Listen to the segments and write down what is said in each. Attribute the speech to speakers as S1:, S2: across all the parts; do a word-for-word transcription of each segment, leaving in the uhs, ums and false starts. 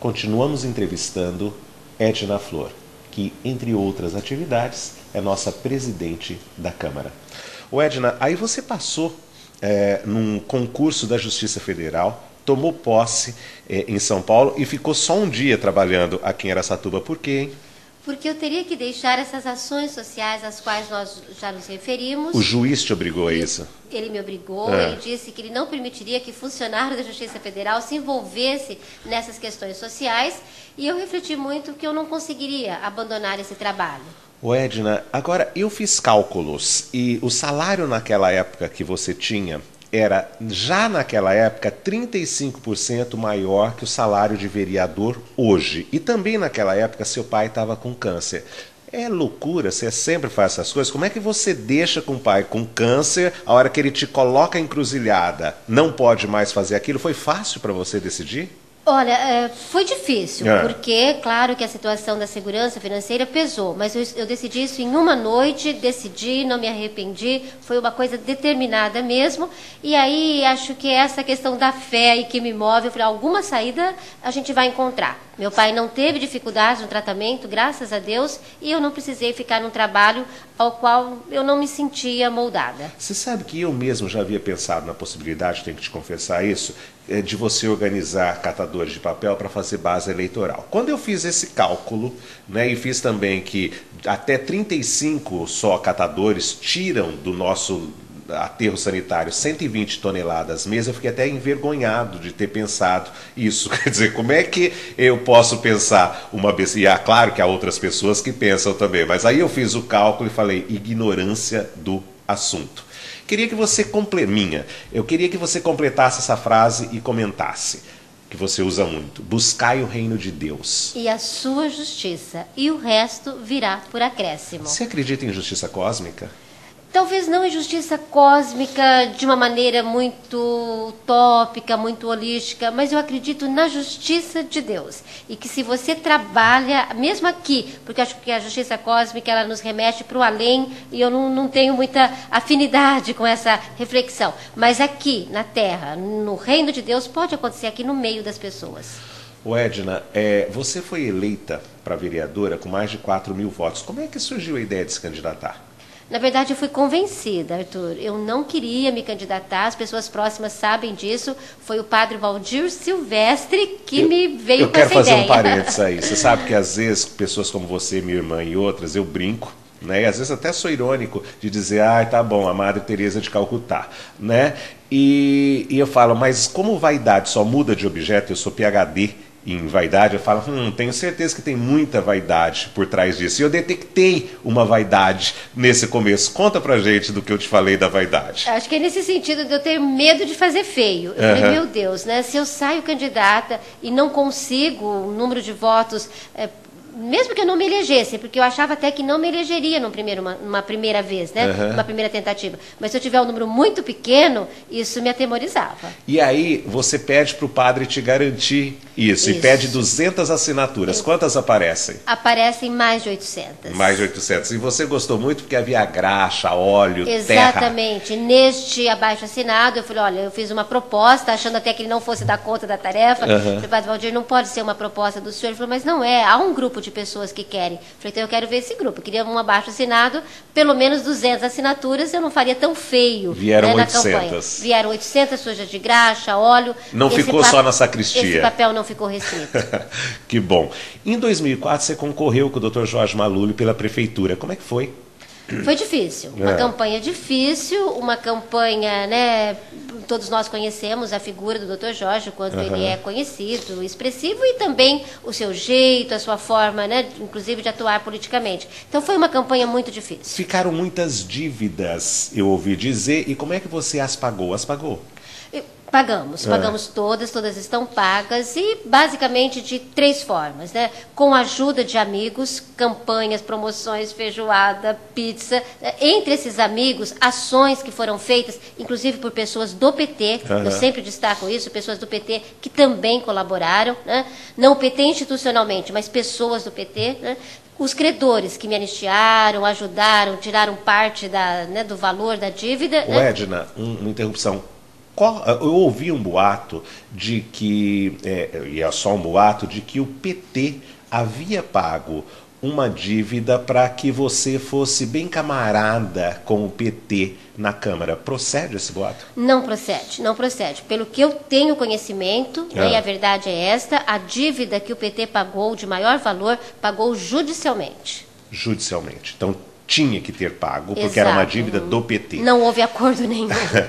S1: continuamos entrevistando Edna Flor, que, entre outras atividades, é nossa presidente da Câmara. Ô Edna, aí você passou é, num concurso da Justiça Federal, tomou posse é, em São Paulo e ficou só um dia trabalhando aqui em Araçatuba. Por quê, hein?
S2: Porque eu teria que deixar essas ações sociais às quais nós já nos referimos.
S1: O juiz te obrigou a isso?
S2: Ele me obrigou,
S1: é.
S2: ele disse que ele não permitiria que funcionário da Justiça Federal se envolvesse nessas questões sociais, e eu refleti muito que eu não conseguiria abandonar esse trabalho.
S1: Ô Edna, agora eu fiz cálculos e o salário naquela época que você tinha era, já naquela época, trinta e cinco por cento maior que o salário de vereador hoje. E também naquela época seu pai estava com câncer. É loucura, você sempre faz essas coisas. Como é que você deixa com o pai com câncer, a hora que ele te coloca encruzilhada, não pode mais fazer aquilo? Foi fácil para você decidir?
S2: Olha, foi difícil,
S1: é.
S2: porque, claro que a situação da segurança financeira pesou, mas eu, eu decidi isso em uma noite, decidi, não me arrependi, foi uma coisa determinada mesmo, e aí acho que essa questão da fé aí que me move, eu falei, alguma saída a gente vai encontrar. Meu pai não teve dificuldades no tratamento, graças a Deus, e eu não precisei ficar num trabalho ao qual eu não me sentia moldada.
S1: Você sabe que eu mesmo já havia pensado na possibilidade, tenho que te confessar isso, de você organizar catadores de papel para fazer base eleitoral. Quando eu fiz esse cálculo, né, e fiz também que até trinta e cinco só catadores tiram do nosso aterro sanitário cento e vinte toneladas mês, eu fiquei até envergonhado de ter pensado isso. Quer dizer, como é que eu posso pensar uma besteira? E claro que há outras pessoas que pensam também, mas aí eu fiz o cálculo e falei, ignorância do assunto. Queria que você compleminha, eu queria que você completasse essa frase e comentasse, que você usa muito, buscai o reino de Deus.
S2: E a sua justiça, e o resto virá por acréscimo.
S1: Você acredita em justiça cósmica?
S2: Talvez não em justiça cósmica de uma maneira muito utópica, muito holística, mas eu acredito na justiça de Deus. E que se você trabalha, mesmo aqui, porque eu acho que a justiça cósmica ela nos remete para o além, e eu não, não tenho muita afinidade com essa reflexão. Mas aqui, na Terra, no reino de Deus, pode acontecer aqui no meio das pessoas.
S1: Ô Edna, é, você foi eleita para vereadora com mais de quatro mil votos. Como é que surgiu a ideia de se candidatar?
S2: Na verdade, eu fui convencida, Arthur. Eu não queria me candidatar, as pessoas próximas sabem disso. Foi o padre Valdir Silvestre que
S1: eu,
S2: me veio
S1: eu
S2: com essa ideia.
S1: Eu quero fazer um parênteses aí. Você sabe que às vezes, pessoas como você, minha irmã e outras, eu brinco, né? E às vezes até sou irônico de dizer, ah, tá bom, a Madre Teresa de Calcutá, né? E, e eu falo, mas como vaidade só muda de objeto, eu sou P H D em vaidade, eu falo, hum, tenho certeza que tem muita vaidade por trás disso. E eu detectei uma vaidade nesse começo. Conta pra gente do que eu te falei da vaidade.
S2: Acho que é nesse sentido de eu ter medo de fazer feio. Eu
S1: uhum.
S2: falei, meu Deus, né? Se eu saio candidata e não consigo o número de votos... É, mesmo que eu não me elegesse, porque eu achava até que não me elegeria num primeiro, uma, uma primeira vez, né?
S1: Uhum.
S2: Uma primeira tentativa. Mas se eu tiver um número muito pequeno, isso me atemorizava.
S1: E aí você pede para o padre te garantir isso, isso, e pede duzentas assinaturas. Eu... Quantas aparecem?
S2: Aparecem mais de oitocentas.
S1: Mais de oitocentas. E você gostou muito porque havia graxa, óleo,
S2: Exatamente.
S1: terra.
S2: Neste abaixo assinado, eu falei, olha, eu fiz uma proposta, achando até que ele não fosse dar conta da tarefa.
S1: Uhum.
S2: O padre Valdir, não pode ser uma proposta do senhor. Ele falou, mas não é, há um grupo de pessoas que querem. Falei, então eu quero ver esse grupo. Eu queria um abaixo assinado, pelo menos duzentas assinaturas, eu não faria tão feio.
S1: Vieram
S2: né, na
S1: oitocentas.
S2: campanha. Vieram oitocentas sujas de graxa, óleo.
S1: Não
S2: esse
S1: ficou só na sacristia.
S2: Esse papel não ficou restrito.
S1: Que bom. Em dois mil e quatro você concorreu com o doutor Jorge Maluli pela prefeitura. Como é que foi?
S2: Foi difícil, uma
S1: é.
S2: campanha difícil, uma campanha, né, todos nós conhecemos a figura do doutor Jorge, o quanto uhum. ele é conhecido, expressivo, e também o seu jeito, a sua forma, né, inclusive de atuar politicamente. Então foi uma campanha muito difícil.
S1: Ficaram muitas dívidas, eu ouvi dizer, e como é que você as pagou? As pagou?
S2: Pagamos, pagamos é. todas, todas estão pagas, e basicamente de três formas, né? Com a ajuda de amigos, campanhas, promoções, feijoada, pizza. Entre esses amigos, ações que foram feitas, inclusive por pessoas do P T, uhum. eu sempre destaco isso, pessoas do P T que também colaboraram, né? Não o P T institucionalmente, mas pessoas do P T, né? Os credores que me anistiaram, ajudaram, tiraram parte da, né, do valor da dívida.
S1: Ô,
S2: né?
S1: Edna, um, uma interrupção. Qual, eu ouvi um boato de que, é, e é só um boato, de que o P T havia pago uma dívida para que você fosse bem camarada com o P T na Câmara. Procede esse boato?
S2: Não procede, não procede. Pelo que eu tenho conhecimento, ah. né, e a verdade é esta, a dívida que o P T pagou de maior valor, pagou judicialmente.
S1: Judicialmente. Então, tinha que ter pago, porque
S2: Exato.
S1: Era uma dívida do P T.
S2: Não houve acordo nenhum.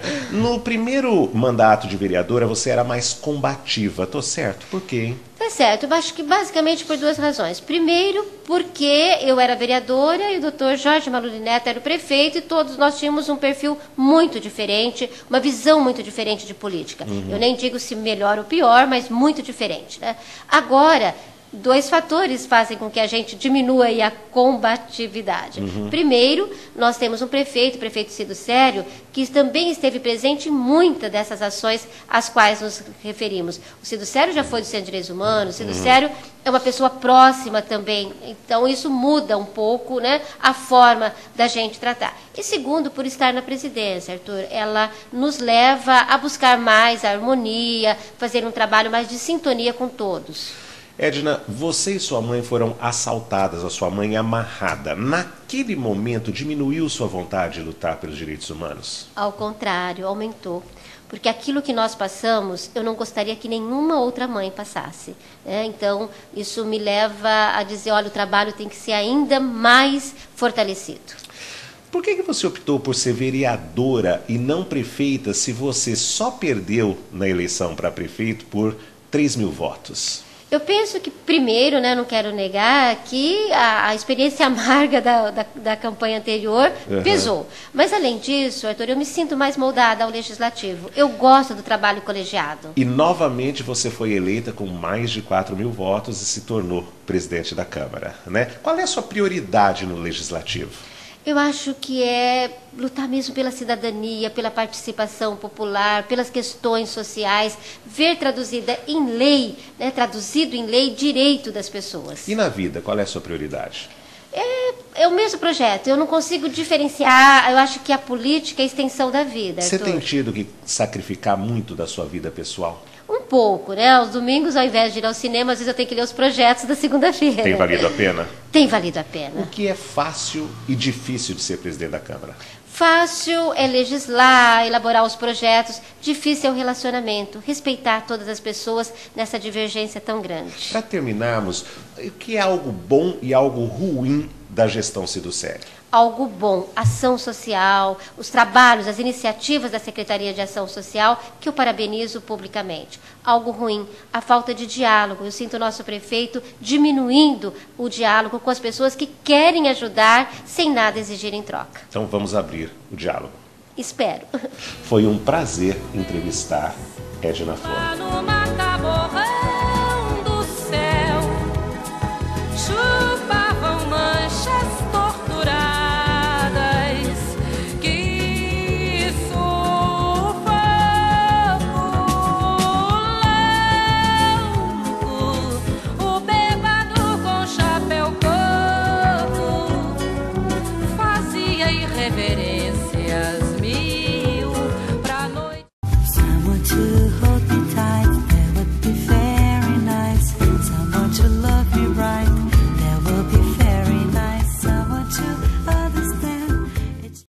S1: No primeiro mandato de vereadora, você era mais combativa. Tô certo? Por quê, hein?
S2: Tá certo. Eu acho que basicamente por duas razões. Primeiro, porque eu era vereadora e o doutor Jorge Maluri Neto era o prefeito e todos nós tínhamos um perfil muito diferente, uma visão muito diferente de política. Uhum. Eu nem digo se melhor ou pior, mas muito diferente, né? Agora, dois fatores fazem com que a gente diminua aí a combatividade. Uhum. Primeiro, nós temos um prefeito, o prefeito Cido Sério, que também esteve presente em muitas dessas ações às quais nos referimos. O Cido Sério já foi do Centro de Direitos Humanos, o Cido uhum. Sério é uma pessoa próxima também, então isso muda um pouco, né, a forma da gente tratar. E segundo, por estar na presidência, Arthur, ela nos leva a buscar mais a harmonia, fazer um trabalho mais de sintonia com todos.
S1: Edna, você e sua mãe foram assaltadas, a sua mãe amarrada. Naquele momento, diminuiu sua vontade de lutar pelos direitos humanos?
S2: Ao contrário, aumentou. Porque aquilo que nós passamos, eu não gostaria que nenhuma outra mãe passasse. Né? Então, isso me leva a dizer, olha, o trabalho tem que ser ainda mais fortalecido.
S1: Por que que você optou por ser vereadora e não prefeita se você só perdeu na eleição para prefeito por três mil votos?
S2: Eu penso que, primeiro, né, não quero negar, que a, a experiência amarga da, da, da campanha anterior uhum. pesou. Mas, além disso, Arthur, eu me sinto mais moldada ao legislativo. Eu gosto do trabalho colegiado.
S1: E, novamente, você foi eleita com mais de quatro mil votos e se tornou presidente da Câmara, né? Qual é a sua prioridade no legislativo?
S2: Eu acho que é lutar mesmo pela cidadania, pela participação popular, pelas questões sociais, ver traduzida em lei, né, traduzido em lei, direito das pessoas.
S1: E na vida, qual é a sua prioridade?
S2: É, é o mesmo projeto, eu não consigo diferenciar, eu acho que a política é a extensão da vida.
S1: Você
S2: Arthur.
S1: tem tido que sacrificar muito da sua vida pessoal?
S2: Um pouco, né? Aos domingos, ao invés de ir ao cinema, às vezes eu tenho que ler os projetos da segunda-feira.
S1: Tem valido a pena?
S2: Tem valido a pena.
S1: O que é fácil e difícil de ser presidente da Câmara?
S2: Fácil é legislar, elaborar os projetos. Difícil é o relacionamento, respeitar todas as pessoas nessa divergência tão grande.
S1: Para terminarmos, o que é algo bom e algo ruim da gestão Cido Sério?
S2: Algo bom, ação social, os trabalhos, as iniciativas da Secretaria de Ação Social, que eu parabenizo publicamente. Algo ruim, a falta de diálogo. Eu sinto o nosso prefeito diminuindo o diálogo com as pessoas que querem ajudar sem nada exigir em troca.
S1: Então vamos abrir o diálogo.
S2: Espero.
S1: Foi um prazer entrevistar Edna Flor.
S3: Reverências